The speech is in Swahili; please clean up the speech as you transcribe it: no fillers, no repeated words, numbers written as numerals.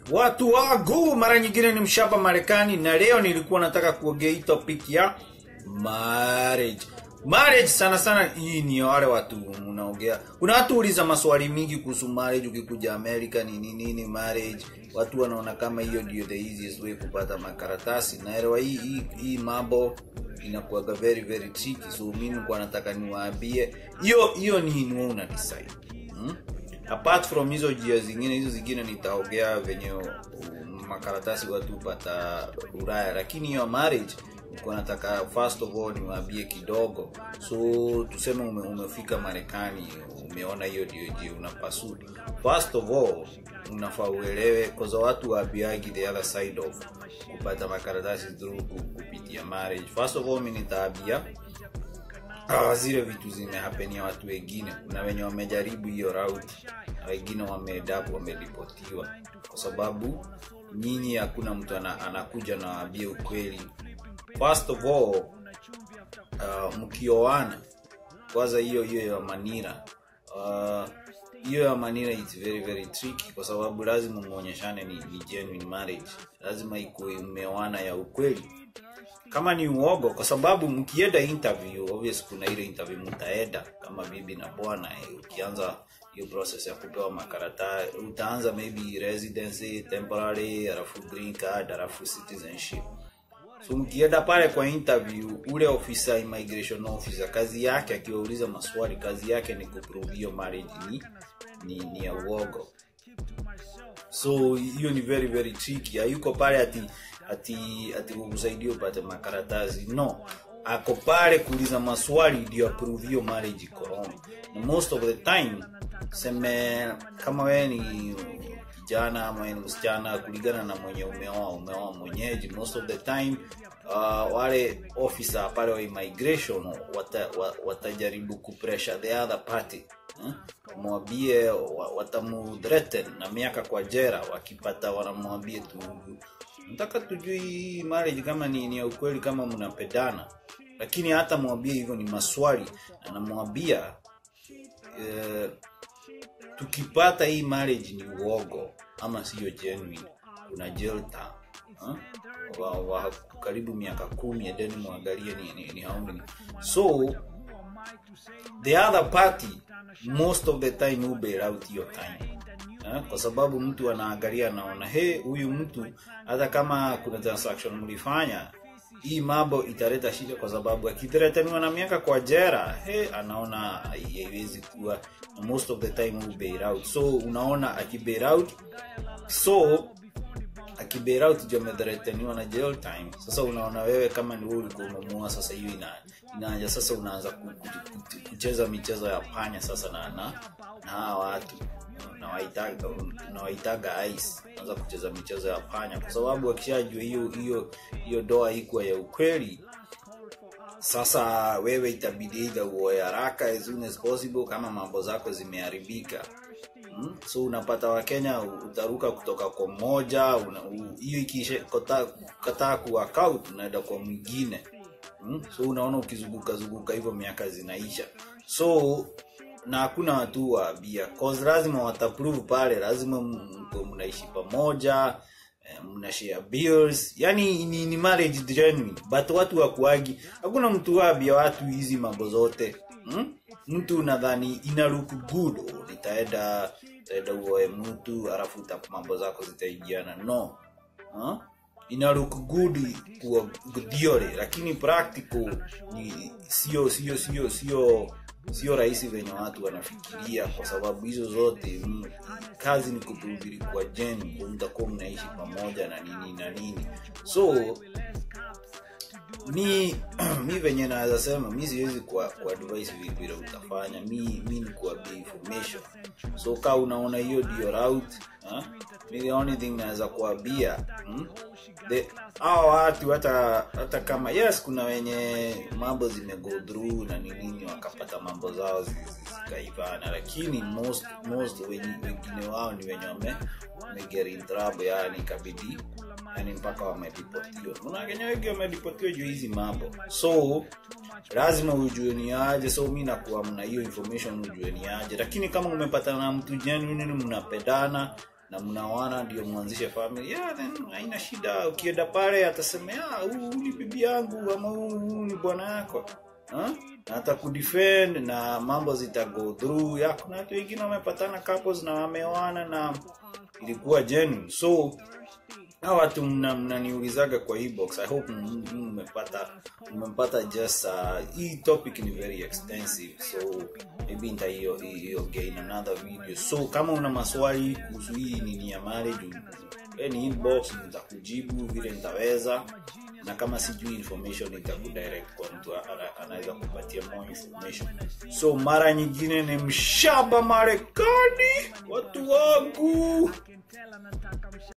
Watu wangu, mara nyingine ni mshapa Marekani, na leo nilikuwa nataka kuongea hii topic ya marriage sana sana. Hii ni wale watu mnaongea, kuna watu uliza maswali mingi kuhusu marriage. Ukikuja America ni nini marriage, watu wanaona kama hiyo ndio the easiest way kupata makaratasi. Na elewa hii mambo inakuwa very very tricky. So mimi kwa nataka niwaambie hiyo ni una decide. Apart from hizo zingine nitaongea venye makaratasi watu pata Ulaya, lakini hiyo marriage niko nataka first of all niwaambie kidogo. So tuseme umefika Marekani, umeona hiyo ndio unapasu. First of all unafaa uelewe kwa watu waambiagi the other side of kupata makaratasi through kupitia marriage. First of all mimi nitaambia zile vitu zimehapenia watu wengine. Kuna wenye wamejaribu hiyo route, wengine wameripotiwa kwa sababu nyinyi hakuna mtu anakuja na waambie ukweli. First of all mkioana kwanza hiyo ya manira, hiyo ya manira it's very very tricky kwa sababu lazima muonyeshane ni genuine marriage. Lazima ikuwe umeoana ya ukweli. Kama ni uogo, kwa sababu mkienda interview, obviously kuna ile interview mtaenda kama bibi na bwana. Ukianza hiyo process ya kupewa makaratasi, utaanza maybe residency, temporary, alafu green card, alafu citizenship. So mkienda pale kwa interview, ule officer, immigration officer, kazi yake akiwauliza maswali, kazi yake ni kuprove hiyo marriage ni ya uogo. So hiyo ni very very tricky. Hayuko pale ati kukusaidia upate makaratasi. No, ako pale kuuliza maswali ndio approve hiyo marriage corona. Most of the time seme kama wewe ni kijana ama ni msichana, kulingana na mwenye umeoa mwenyeji, most of the time wale officer pale wa immigration watajaribu kupressure the other party. Mwambie watamudreten na miaka kwa jela. Wakipata wanamwambie tu nataka tujui marriage kama ni ya ukweli, kama mnapendana. Lakini hata mwambie hivyo ni maswali, anamwambia tukipata hii marriage ni uogo ama sio genuine, kuna jail term wa karibu miaka 10. Then muangalie ni how many. So the other party most of the time will bail out your time. Kwa sababu mtu anaangalia naona huyu mtu hata kama kuna transaction mlifanya, hii mambo italeta shida, kwa sababu akitreataniwa na miaka kwa jela, anaona haiwezi kuwa. Most of the time will bail out. So unaona akibail out jamedretaniwa na jail time. Sasa unaona wewe kama ni wewe ulikuwa umemuoa, sasa hiyo inaanza sasa unaanza kucheza michezo ya panya sasa na watu na waitaga ice. Unaanza kucheza michezo ya panya kwa sababu akishajua hiyo doa iko ya ukweli. Sasa wewe itabidi uoe haraka as soon as possible kama mambo zako zimeharibika. So unapata Wakenya utaruka kutoka kwa mmoja, hiyo ikisha kataa ku account unaenda kwa mwingine. So unaona ukizunguka hivyo miaka zinaisha. So na hakuna watu waambia, cause lazima wataprove pale, lazima mnaishi pamoja, mnashare bills. Yani ni marriage genuine. But watu wakuagi, hakuna mtu waambia watu hizi mambo zote. Mtu nadhani ina look good, nitaenda uoe mtu alafu mambo zako zitaijiana. No. Ina look good kwa diore, lakini practical ni sio rahisi venye watu wanafikiria, kwa sababu hizo zote kazi ni kuprove kwa genuine, mtakuwa mnaishi pamoja na nini. So mi venye naweza sema, mi siwezi kwa advice vile utafanya. Mi ni kuambia information. So kama unaona hiyo ndio route, the only thing naweza kuambia watu hata kama yes kuna wenye mambo zimego through na nini wakapata mambo zao zikaivana, lakini most wengine wao ni wenye get in trouble, yani kabidi mpaka wamedipotiwa. Kuna Kenya wengi wamedipotiwa juu hizi mambo. So lazima ujue ni aje. So mimi nakuwa mna hiyo information ujue ni aje. Lakini kama umepatana na mtu genuine mnapendana, na mnaoana ndio mwanzishe family, then haina shida. Ukienda pale atasema huyu ni bibi yangu ama huyu ni bwana yako, na atakudefend na mambo zitago through. Kuna watu wengine wamepatana couples na wameoana na ilikuwa genuine. So hawa watu mnaniulizaga kwa inbox, I hope mmepata just hii topic ni very extensive, so maybe nita hiyo gain another video. So kama una maswali kuhusu hii nini ya marriage, any inbox nitakujibu vile nitaweza, na kama sijui information nitakudirect kwa mtu anaweza kupatia more information. So mara nyingine ni mshaba Marekani watu wangu.